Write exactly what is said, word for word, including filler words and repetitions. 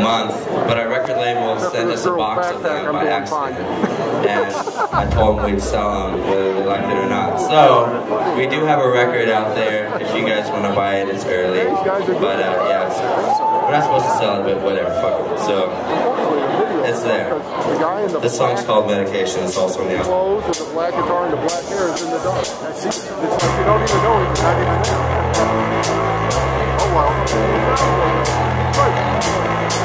month, but our record label sent us a box of them by accident, and I told them we'd sell them whether they liked it or not. So we do have a record out there. If you guys want to buy it, it's early, but uh, yeah, it's, we're not supposed to sell it, but whatever, fuck it. So it's there. This song's called Medication. It's also on the album. The black guitar and the black hair is in the dark. It's like you don't even know he's not even there. Oh well.